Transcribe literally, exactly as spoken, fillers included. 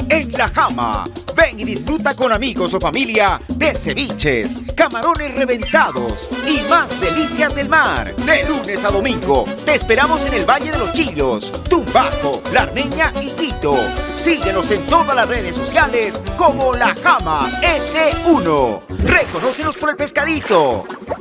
en La Jama. Ven y disfruta con amigos o familia de ceviches, camarones reventados y más delicias del mar. De lunes a domingo te esperamos en el Valle de los Chillos, Tumbaco, La Armeña y Quito. Síguenos en todas las redes sociales como La Jama S uno. Reconócenos por el pescadito.